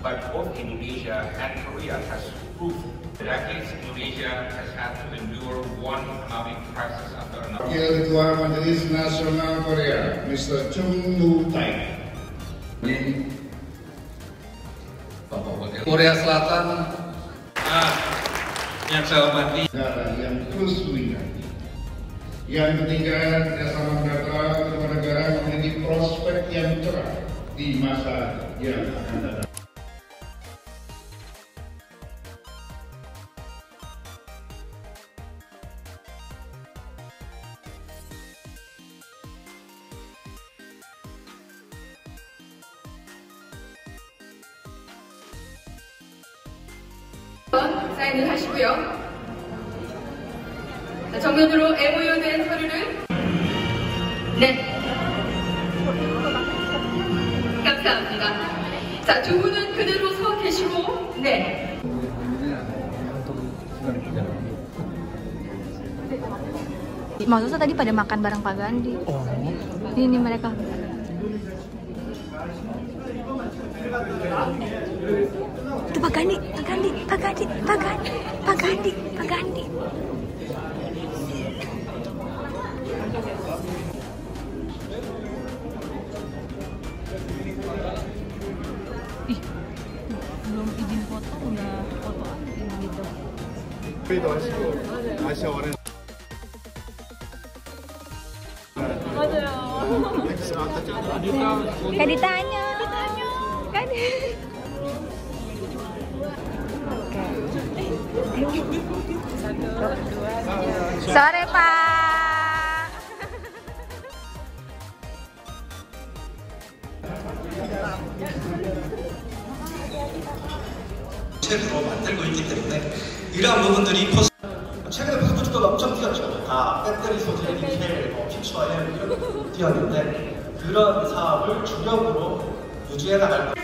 but both Indonesia and Korea has proved. For decades, Indonesia has had to endure one economic crisis after another. Wakil Ketua Majelis Nasional Korea, Mr. Chung Nu-tai. Bapak Wakil Korea Selatan, yang saya hormati, negara yang terus meningkat. Yang ketiga, kerjasama bilateral kedua negara memiliki prospek yang cerah di masa yang akan datang. 사인을 하시고요. 자, 정면으로 MOU된 서류를 감사합니다. 자, 두 분은 그대로 서 계시고 Maksudnya tadi pada makan bareng Pak Gandhi. Oh. Ini mereka. Itu Pak Gandhi. Ih, belum izin foto udah fotoan gitu. Kayak ditanya. Sore Pak. 로 만들고 있기 때문에 이러한 부분들이 최근에 바둑도 엄청 뛰었죠. 다 배터리 소재, 니켈, 피처에 이런 뛰었는데 그런 사업을 주력으로 유지해 나갈.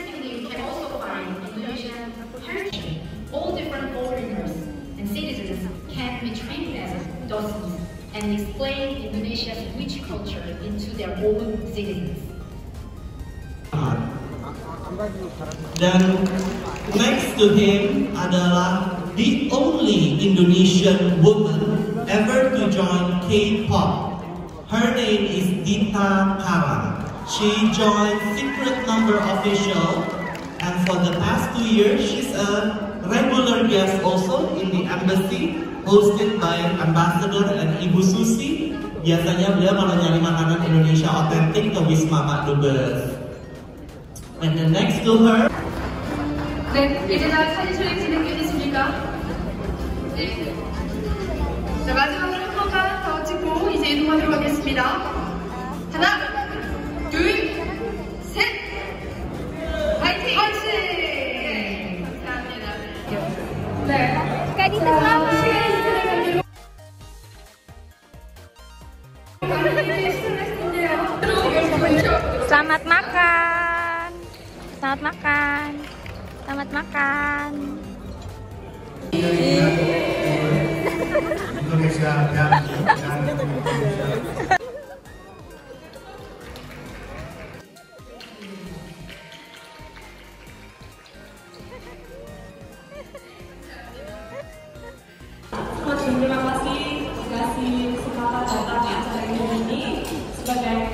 All different foreigners and citizens can be trained as docents and explain Indonesia's rich culture into their own citizens. Dan next to him adalah the only Indonesian woman ever to join K-pop. Her name is Dita Karang. She joined Secret Number Official, and for the past 2 years, she's a regular guest also in the embassy, hosted by Ambassador and Ibu Susi. Biasanya beliau kalau nyari makanan Indonesia otentik ke Wisma Pak Dubes. And then next to her. 이제 다 사진 촬영 진행되겠습니까? 자, 마지막으로 한 번만 더 찍고 이제 이동하도록 하겠습니다. 하나, 둘, 셋! 화이팅! 감사합니다. Kak Dita selamat. Selamat makan. Indonesia dan Indonesia. Terima kasih kesempatan datang di acara ini sebagai